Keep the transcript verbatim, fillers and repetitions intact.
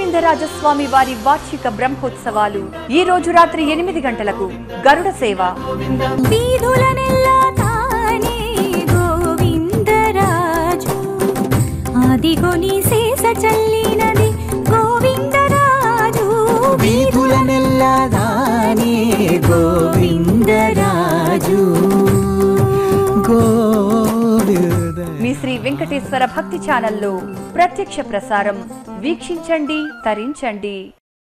గోవిందరాజస్వామి వారి వార్షిక బ్రహ్మోత్సవాలు ఈ రోజు రాత్రి ఎనిమిది గంటలకు గరుడ సేవ. ఆదిగోని శేష చల్లినది గోవిందరాజు, వీధులనెల్లా దానే గోవిందరాజు. మీ శ్రీ వెంకటేశ్వర భక్తి ఛానల్లో ప్రత్యక్ష ప్రసారం వీక్షించండి, తరించండి.